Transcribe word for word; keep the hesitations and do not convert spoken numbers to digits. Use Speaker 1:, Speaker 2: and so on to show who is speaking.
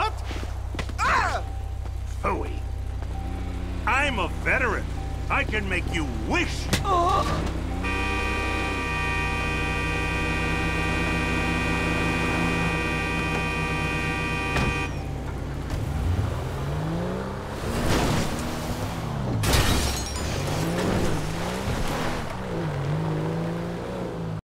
Speaker 1: What? Ah!
Speaker 2: Phooey. I'm a veteran. I can make you wish.
Speaker 3: Oh.